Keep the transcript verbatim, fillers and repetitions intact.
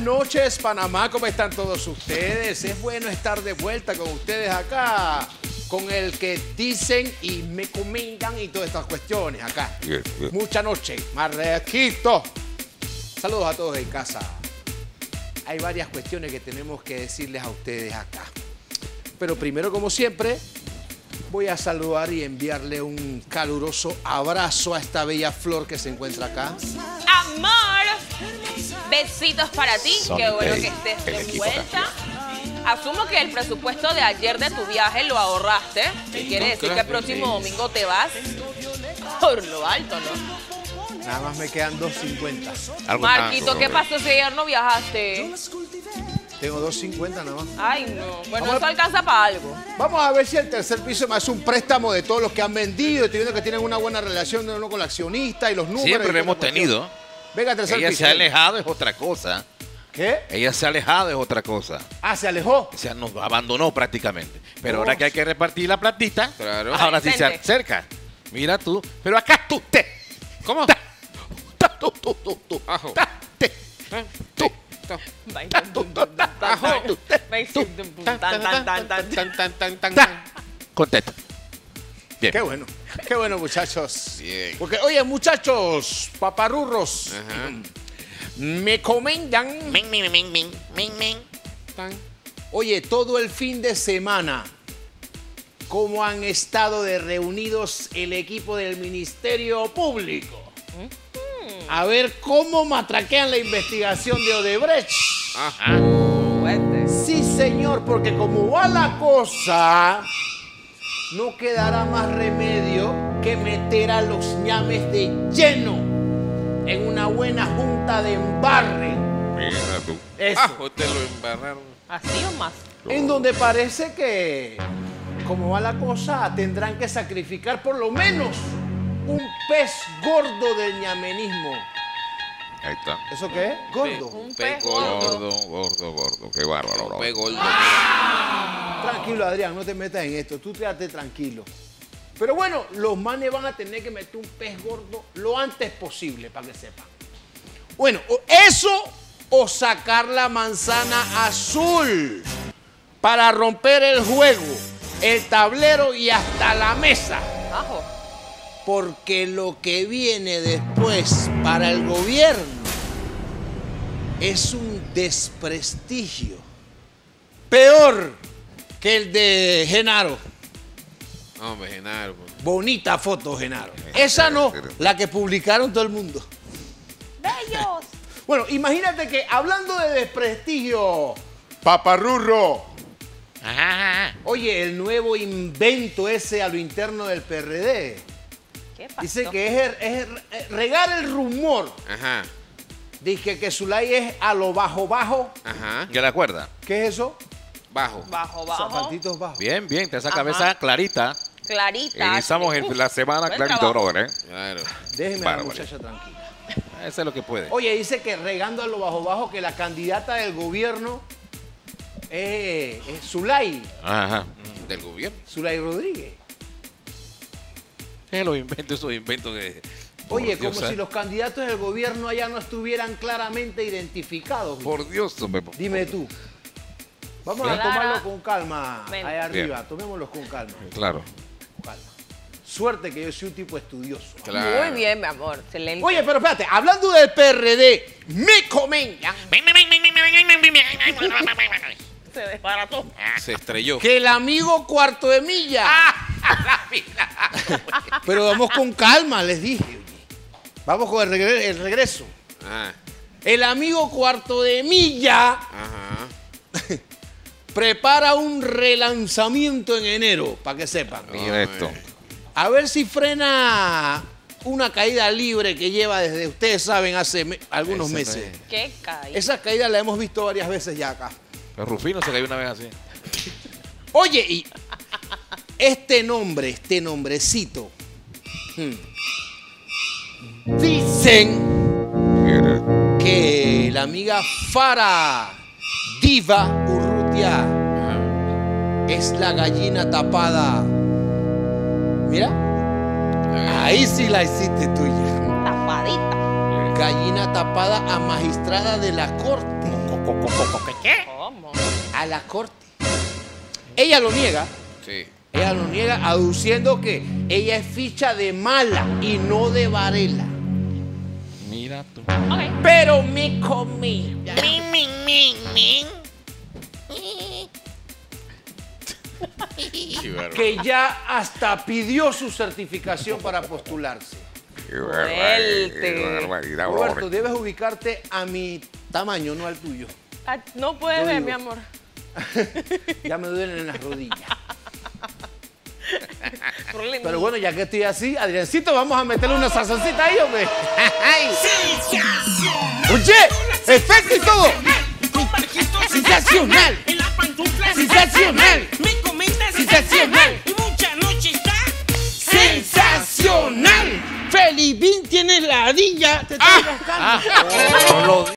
noches, Panamá, ¿cómo están todos ustedes? Es bueno estar de vuelta con ustedes acá, con el que dicen y me comentan y todas estas cuestiones acá. Bien, bien. Mucha noche, Marrequito. Saludos a todos en casa. Hay varias cuestiones que tenemos que decirles a ustedes acá. Pero primero, como siempre, voy a saludar y enviarle un caluroso abrazo a esta bella flor que se encuentra acá. Amor, besitos para ti, qué bueno que estés de vuelta. Asumo que el presupuesto de ayer de tu viaje lo ahorraste, y quiere decir que el próximo domingo te vas por lo alto, ¿no? Nada más me quedan dos cincuenta. Marquito, ¿qué pasó si ayer no viajaste? Tengo dos cincuenta nada más. Ay, no. Bueno, Vamos eso a- alcanza para algo. Vamos a ver si el tercer piso me hace un préstamo de todos los que han vendido. Estoy viendo que tienen una buena relación de uno con el accionista y los números. Siempre y lo toda hemos la cuestión. tenido. Venga, tercer Ella piso. se ha alejado, es otra cosa. ¿Qué? Ella se ha alejado, es otra cosa. Ah, se alejó. O sea, nos abandonó prácticamente. Pero Oh. ahora que hay que repartir la platita, Claro. ahora sí se Presente. acerca. Mira tú. Pero acá tú, te. ¿Cómo? Ta, ta, tú, tú, tú, tú, Ajo. ta, te, ¿Eh? tú. Ta- Ta, tú, tú, ta, ta, tú, te, tú. Tan, tan, tan, tan, tan. tan, tan, tan, tan, Ta. Contento. Bien. Qué bueno. Qué bueno, muchachos. Bien. Porque, oye, muchachos, paparrurros, Ajá. me comentan. Min, min, min, min, min, min. Tan. Oye, todo el fin de semana, ¿cómo han estado de reunidos el equipo del Ministerio Público? A ver cómo matraquean la investigación de Odebrecht. Ajá. Fuerte. Sí, señor, porque como va la cosa, no quedará más remedio que meter a los ñames de lleno en una buena junta de embarre. Mira tú. Eso. Ah, usted lo embarraron. ¿Así o más? En donde parece que, como va la cosa, tendrán que sacrificar por lo menos un pez gordo del ñamenismo. Ahí está. ¿Eso qué es? Gordo. Un Pez pez gordo. gordo. Gordo, gordo, gordo. Qué bárbaro. bro. Pez gordo. Tranquilo, Adrián, no te metas en esto. Tú quédate tranquilo. Pero bueno, los manes van a tener que meter un pez gordo lo antes posible, para que sepan. Bueno, o eso o sacar la manzana azul para romper el juego, el tablero y hasta la mesa. Ajo. Porque lo que viene después para el gobierno es un desprestigio peor que el de Genaro. Hombre, Genaro. pues. Bonita foto, Genaro. Esa no, la que publicaron todo el mundo. ¡Bellos! Bueno, imagínate que hablando de desprestigio, paparrurro, Ajá. oye, el nuevo invento ese a lo interno del P R D, ¿Qué pasó? dice que es, er- es er- regar el rumor. Ajá. Dice que Zulay es a lo bajo bajo. Ajá. ¿Ya la acuerda? ¿Qué es eso? Bajo. Bajo, bajo. Zapatitos bajos. Bien, bien. Te esa Ajá. cabeza clarita. Clarita. Iniciamos el- Uf, la semana buen clarita, trabajo. brother, ¿eh? Claro. Déjeme a la Bárbaro. muchacha tranquila. Eso es lo que puede. Oye, dice que regando a lo bajo bajo que la candidata del gobierno es, es Zulay, Ajá. Del gobierno. Zulay Rodríguez. Es los inventos, esos inventos que... por Oye, Dios, como ¿eh? si los candidatos del gobierno allá no estuvieran claramente identificados. Por Dios, hombre. por- Dime tú. Vamos Clara- a tomarlo con calma Ven. allá arriba. Bien. Tomémoslo con calma. Claro. con calma. Suerte que yo soy un tipo estudioso. Claro. Muy bien, mi amor. Excelente. Oye, pero espérate, hablando del P R D, me comentan se desbarató. Se estrelló. que el amigo Cuarto de Milla. Pero vamos con calma, les dije. Oye. Vamos con el, regre- el regreso. Ah. El amigo Cuarto de Milla Ajá. prepara un relanzamiento en enero, para que sepan. Mira esto. A ver si frena una caída libre que lleva desde, ustedes saben, hace me- algunos Ese no meses. es. Qué caída. Esa caída la hemos visto varias veces ya acá. El Rufino se cayó una vez así. Oye, y este nombre, este nombrecito, hmm, dicen Mira. que la amiga Farah Diva Urrutia es la gallina tapada. Mira, ahí sí la hiciste tuya. Tapadita. Gallina tapada a magistrada de la corte. ¿Qué? ¿Cómo? A la corte. Ella lo niega. Sí. Ella lo niega aduciendo que ella es ficha de Mala y no de Varela. Mira tú. Ok. Pero me comí. Qué bárbaro. Que ya hasta pidió su certificación para postularse. Suelte. Roberto, debes ubicarte a mi tamaño, no al tuyo. Ah, no puedes Yo ver, digo. mi amor. Ya me duelen en las rodillas. Problema. Pero bueno, ya que estoy así, Adriancito, vamos a meterle una sazoncita ahí, hombre. Oye, efecto y todo. Sensacional. En la pantufla Sensacional. me comentas Sensacional. y mucha noche está Sensacional. Felipín tiene ladilla. Te estoy rascando. No lo